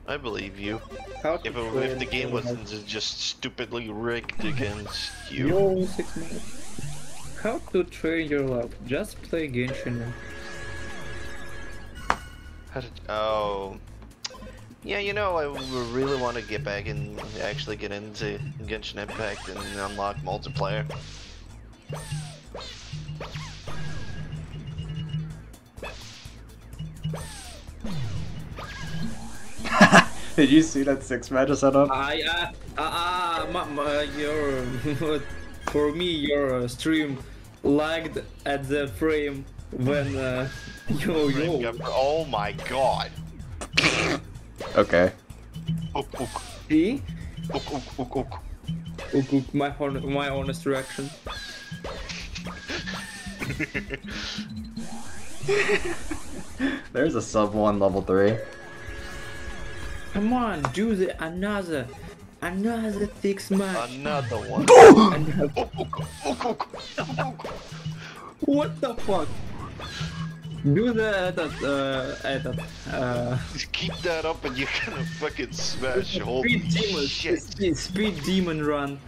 I believe you. How If the game wasn't just stupidly rigged against you. Yo, 6 minutes. How to train your luck? Just play Genshin. Oh. Yeah, you know, I really want to get back and actually get into Genshin Impact and unlock multiplayer. Did you see that 6-match setup? Your for me your stream lagged at the frame when yo. Oh my god. Okay. Ook. See? Ook. My honest reaction. There's a sub 1 level 3. Come on, do another 6 match. Another one. What the fuck? Do Just keep that up and you're gonna fucking smash. Holy speed demon shit. speed demon run.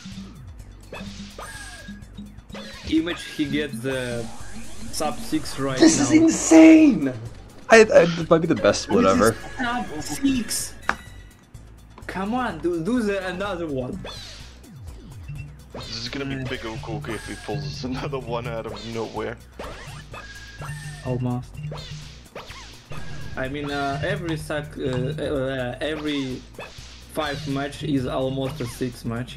Image he gets the sub 6 right This now. is insane! This might be the best split ever. Sub 6. Come on, do another one. This is gonna be big Okoka if he pulls another one out of nowhere. Almost. I mean, every 5 match is almost a 6 match.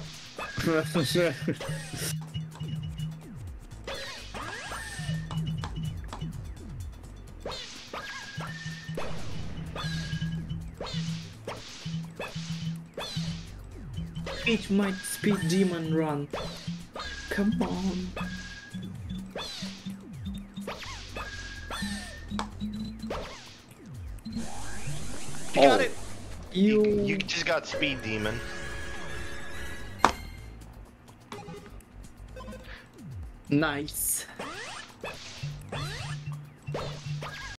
Each might speed demon run. Come on. You got it! You You just got speed demon. nice.